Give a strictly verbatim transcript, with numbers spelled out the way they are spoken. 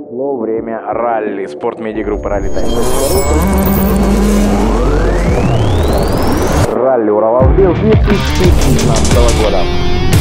Пришло время ралли. Спорт медиагруппа Ралли Тайм. Ралли Урал-Албел две тысячи девятнадцатого года.